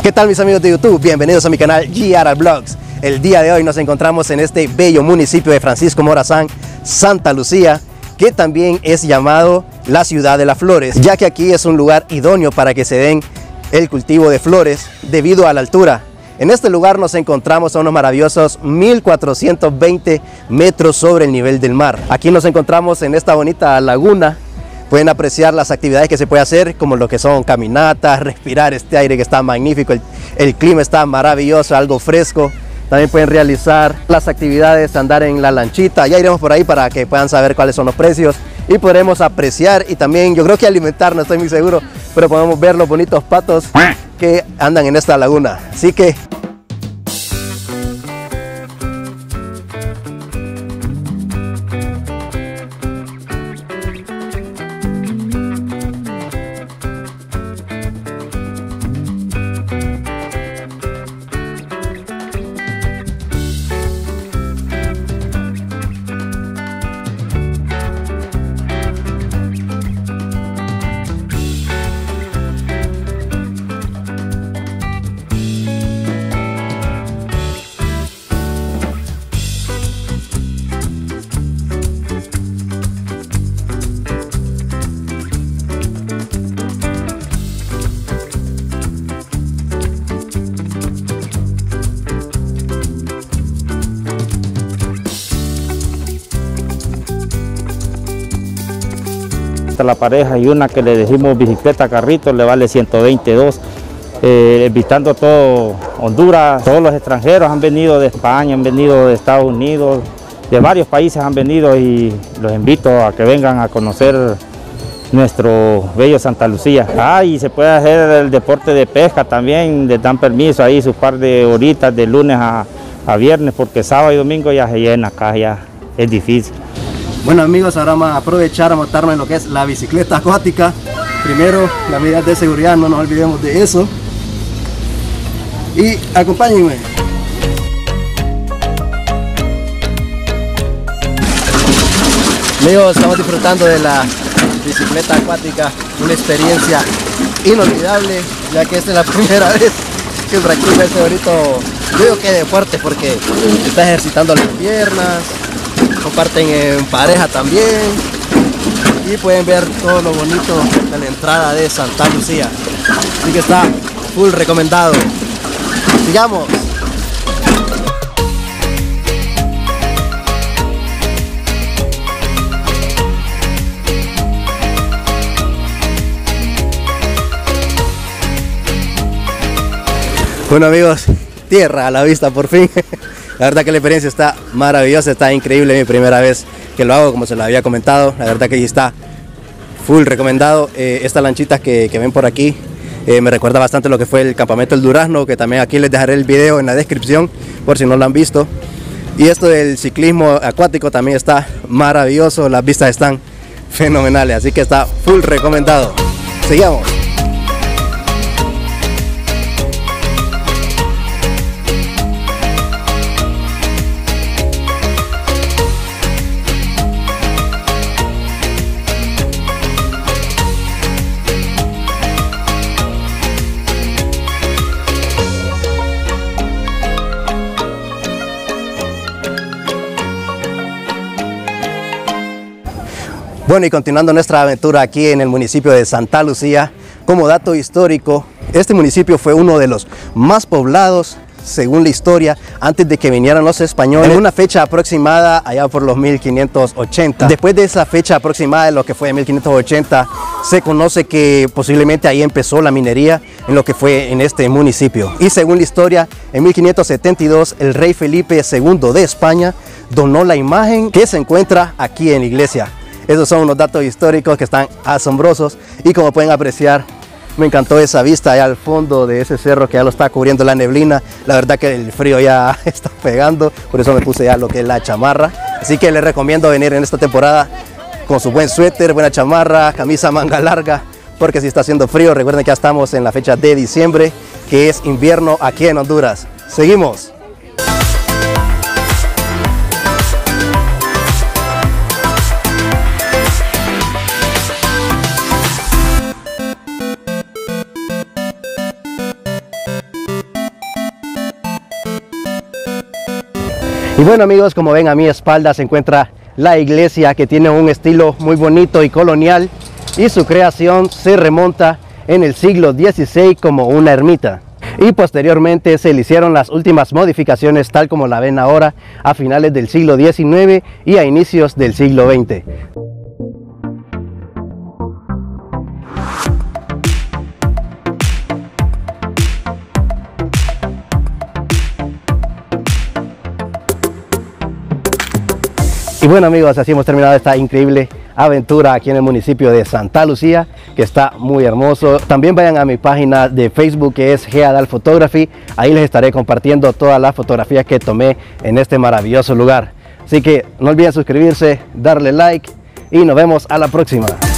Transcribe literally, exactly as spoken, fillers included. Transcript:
¿Qué tal, mis amigos de YouTube? Bienvenidos a mi canal G R Vlogs. El día de hoy nos encontramos en este bello municipio de Francisco Morazán, Santa Lucía, que también es llamado la ciudad de las flores, ya que aquí es un lugar idóneo para que se den el cultivo de flores debido a la altura. En este lugar nos encontramos a unos maravillosos mil cuatrocientos veinte metros sobre el nivel del mar. Aquí nos encontramos en esta bonita laguna. Pueden apreciar las actividades que se puede hacer, como lo que son caminatas, respirar este aire que está magnífico, el, el clima está maravilloso, algo fresco. También pueden realizar las actividades, andar en la lanchita. Ya iremos por ahí para que puedan saber cuáles son los precios y podremos apreciar y también, yo creo que alimentar, no estoy muy seguro, pero podemos ver los bonitos patos que andan en esta laguna. Así que la pareja y una que le decimos bicicleta carrito le vale ciento veintidós, eh, invitando todo Honduras, todos los extranjeros han venido de España, han venido de Estados Unidos, de varios países han venido y los invito a que vengan a conocer nuestro bello Santa Lucía. Ah, y se puede hacer el deporte de pesca también, les dan permiso ahí sus par de horitas de lunes a, a viernes, porque sábado y domingo ya se llena acá, ya es difícil. bueno, amigos, ahora vamos a aprovechar a montarnos en lo que es la bicicleta acuática. Primero, las medidas de seguridad, no nos olvidemos de eso. Y acompáñenme. Amigos, estamos disfrutando de la bicicleta acuática, una experiencia inolvidable, ya que esta es la primera vez que practica este bonito, yo digo que deporte, porque está ejercitando las piernas. Comparten en pareja también y pueden ver todo lo bonito de la entrada de Santa Lucía, así que está full recomendado. Sigamos. Bueno, amigos, tierra a la vista por fin. La verdad que la experiencia está maravillosa, está increíble, mi primera vez que lo hago, como se lo había comentado. La verdad que sí está full recomendado. Eh, esta lanchita que, que ven por aquí eh, me recuerda bastante lo que fue el campamento El Durazno, que también aquí les dejaré el video en la descripción por si no lo han visto. Y esto del ciclismo acuático también está maravilloso, las vistas están fenomenales, así que está full recomendado. Sigamos. Bueno, y continuando nuestra aventura aquí en el municipio de Santa Lucía, como dato histórico, este municipio fue uno de los más poblados, según la historia, antes de que vinieran los españoles, en una fecha aproximada allá por los mil quinientos ochenta. Después de esa fecha aproximada, de lo que fue en mil quinientos ochenta, se conoce que posiblemente ahí empezó la minería en lo que fue en este municipio. Y según la historia, en mil quinientos setenta y dos, el rey Felipe segundo de España donó la imagen que se encuentra aquí en la iglesia. Esos son unos datos históricos que están asombrosos y como pueden apreciar, me encantó esa vista allá al fondo de ese cerro que ya lo está cubriendo la neblina. La verdad que el frío ya está pegando, por eso me puse ya lo que es la chamarra. Así que les recomiendo venir en esta temporada con su buen suéter, buena chamarra, camisa manga larga, porque si está haciendo frío, recuerden que ya estamos en la fecha de diciembre, que es invierno aquí en Honduras. Seguimos. Y bueno amigos, como ven a mi espalda se encuentra la iglesia, que tiene un estilo muy bonito y colonial, y su creación se remonta en el siglo dieciséis como una ermita. Y posteriormente se le hicieron las últimas modificaciones tal como la ven ahora a finales del siglo diecinueve y a inicios del siglo veinte. Y bueno amigos, así hemos terminado esta increíble aventura aquí en el municipio de Santa Lucía, que está muy hermoso. También vayan a mi página de Facebook, que es Geadal Photography. Ahí les estaré compartiendo todas las fotografías que tomé en este maravilloso lugar. Así que no olviden suscribirse, darle like y nos vemos a la próxima.